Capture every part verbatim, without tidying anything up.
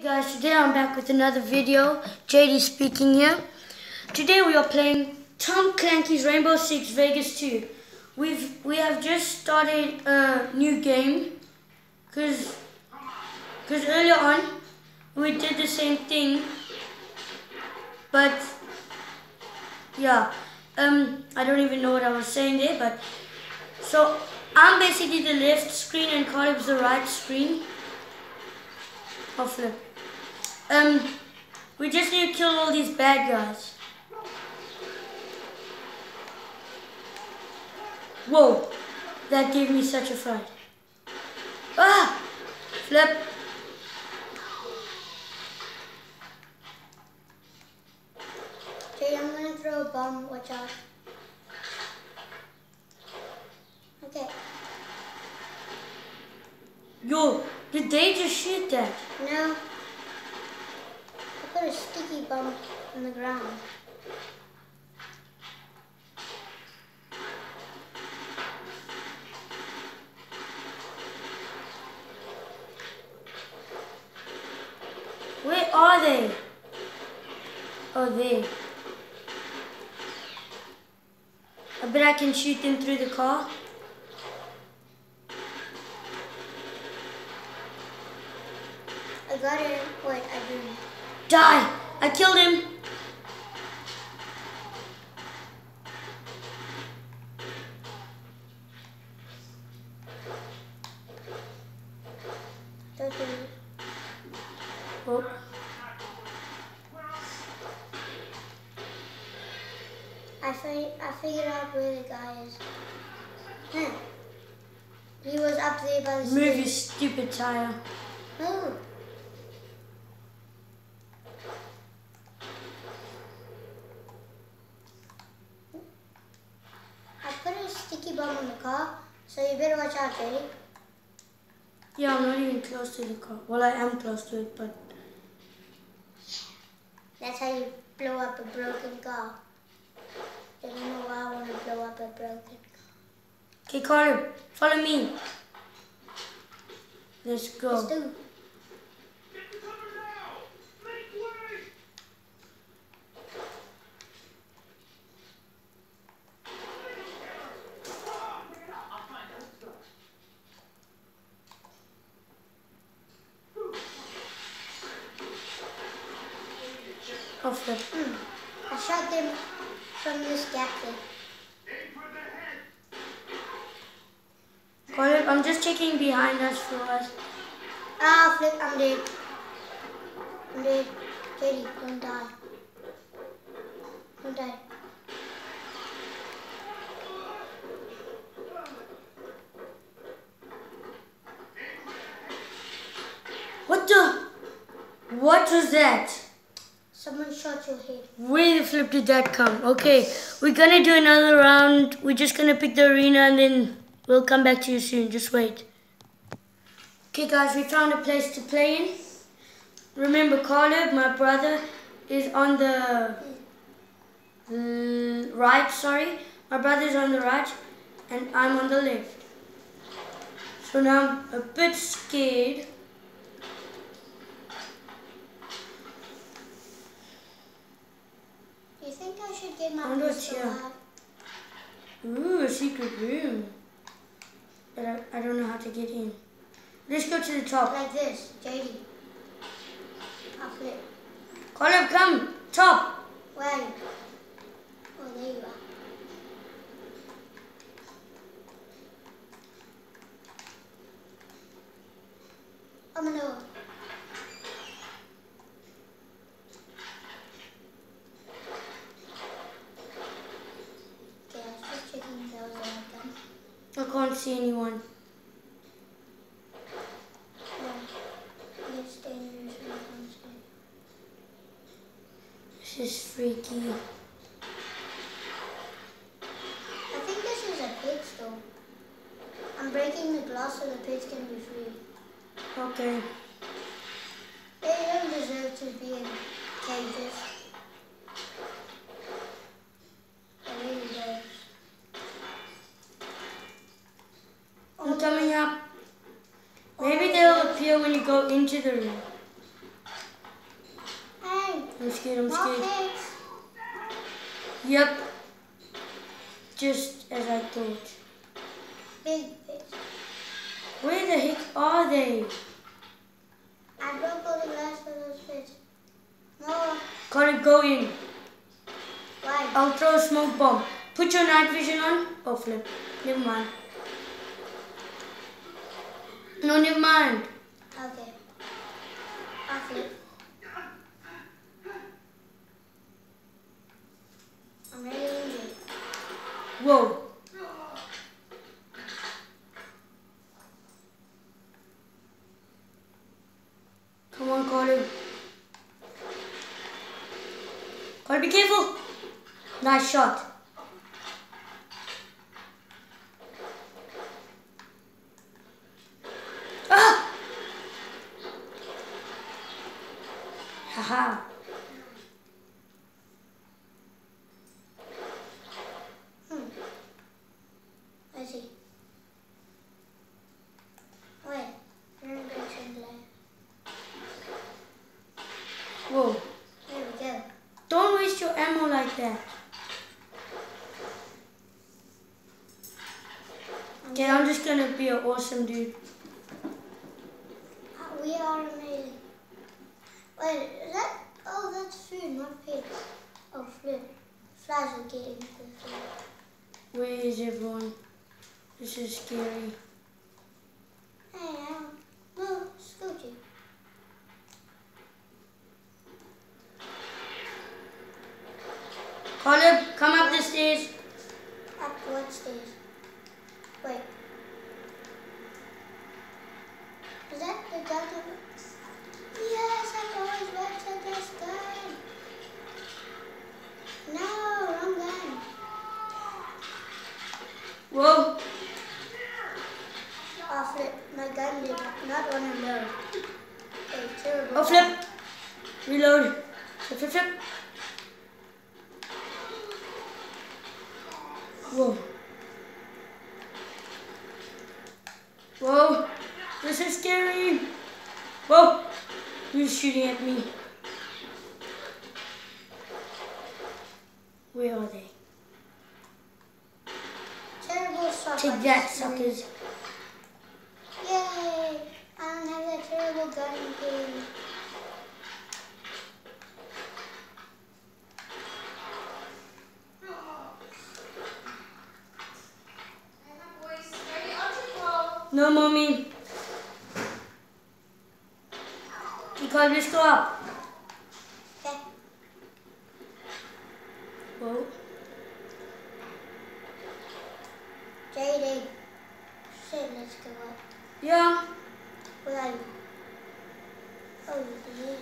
Guys, today I'm back with another video. J D speaking here. Today we are playing Tom Clancy's Rainbow Six Vegas two. We've we have just started a new game because because earlier on we did the same thing, but yeah, um, I don't even know what I was saying there. But so I'm basically the left screen and Caleb's the right screen. I'll flip. Um, we just need to kill all these bad guys. Whoa, that gave me such a fright. Ah, flip. Okay, I'm gonna throw a bomb. Watch out. Okay. Yo, did they just shoot that? No. I put a sticky bomb on the ground. Where are they? Oh, there. I bet I can shoot them through the car. I got it. Wait, I didn't. Die! I killed him! Don't do it. Oh. I, fi I figured out where the guy is. Huh. He was up there by the Move, you stairs. stupid tire. Oh. I put a sticky bomb on the car, so you better watch out, J D. Yeah, I'm not even close to the car. Well, I am close to it, but... That's how you blow up a broken car. Doesn't know why I want to blow up a broken car. Okay, Carter, follow me. Let's go. Let's do. Oh, flip. Mm. I shot them from this gap there. Carter, I'm just checking behind us for us. Ah, flip, I'm dead. I'm dead. J D, don't die. Don't die. What the? What was that? Someone shot your head. Where the flip did that come? Okay, we're gonna do another round. We're just gonna pick the arena and then we'll come back to you soon. Just wait. Okay guys, we found a place to play in. Remember, Caleb, my brother, is on the mm, right, sorry. My brother's on the right and I'm on the left. So now I'm a bit scared. Do you think I should get my I wonder what's pistol here. out? Ooh, a secret room. But I, I don't know how to get in. Let's go to the top. Like this, J D. I'll flip. Caleb, come. Top. Where are you? Oh, there you are. I'm gonna go. Okay, I was just checking if there was a gun. I can't see anyone. No. It's dangerous when I can't see. This is freaky. I think this is a pig store. I'm breaking the glass so the pigs can be free. Okay. They don't deserve to be in cages. They really don't. I'm coming up. Maybe they'll appear when you go into the room. I'm scared, I'm More scared. pigs. Yep. Just as I thought. Big pigs. Where the heck are they? I broke all the glass for those pigs. More. Can't go in. Why? I'll throw a smoke bomb. Put your night vision on. Oh, flip. Never mind. No, never mind. Okay. I'll flip. I'm ready to leave. Whoa. Come on, Carter. Carter, be careful. Nice shot. Ah! Haha. Hmm. I see. Wait. You're in good shape. Whoa. There we go. Don't waste your ammo like that. Okay, I'm just gonna be an awesome dude. We are amazing. Wait, is that? Oh, that's food, not pigs. Oh, flip. Flies are getting the food. Where is everyone? This is scary. Hey, now. No, Scoochie. Caleb, come up the stairs. Up what stairs? Wait. Is that the gun? Yes, I've always wanted this gun. No, wrong gun. Whoa. Oh, flip. My gun did not want to load. Okay, terrible. Oh, flip. Reload. Flip, flip, flip. Whoa. Whoa. This is scary. Whoa. Who's shooting at me? Where are they? Terrible stuff. Take that, suckers. Yay! I don't have that terrible gun again. No, mommy. You can't just go up. Okay. Whoa. J D. Shit, let's go up. Yeah. Where are you? Oh, yeah.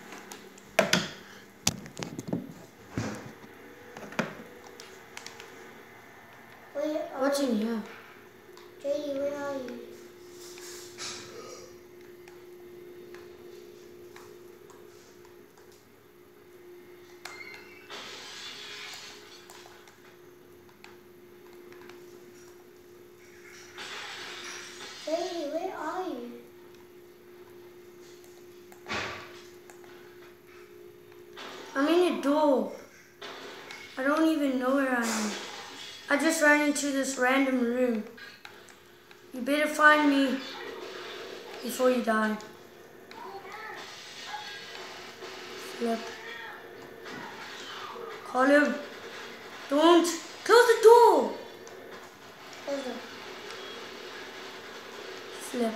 Where are What's you? in here? J D, where are you? J D, where are you? I'm in a door. I don't even know where I am. I just ran into this random room. You better find me before you die. Flip. Colin, don't close the door. Close it. Flip.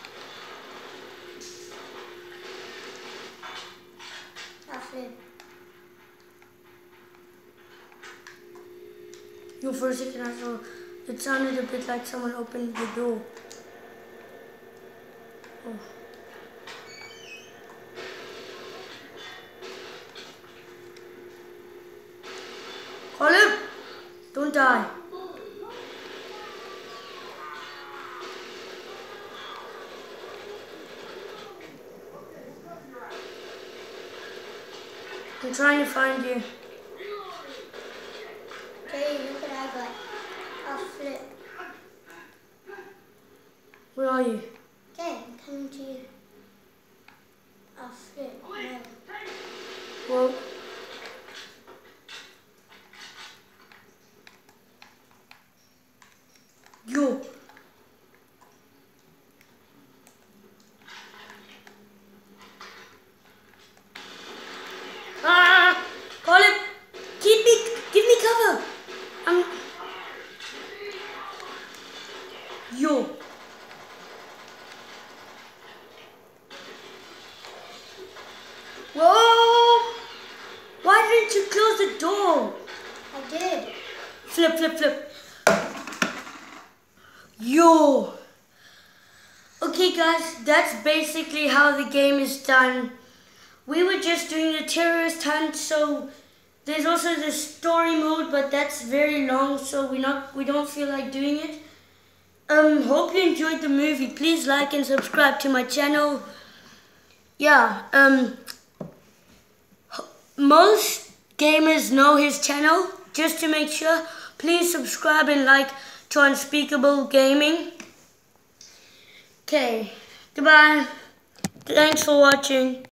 Ah, flip. You for a second I saw it sounded a bit like someone opened the door. Oh. Colin, don't die. I'm trying to find you. Okay, look what I got. I'll flip. Where are you? Okay, I'm coming to you. I'll flip. No. Whoa. Yo. Ah, Colin, keep me, give me cover. I'm. Yo. Whoa! Why didn't you close the door? I did. Flip, flip, flip. Yo. Okay guys, that's basically how the game is done. We were just doing the terrorist hunt, so there's also the story mode, but that's very long, so we not we don't feel like doing it. Um, hope you enjoyed the movie. Please like and subscribe to my channel. Yeah, um, most gamers know his channel. Just to make sure, please subscribe and like to Unspeakable Gaming. Okay, goodbye. Thanks for watching.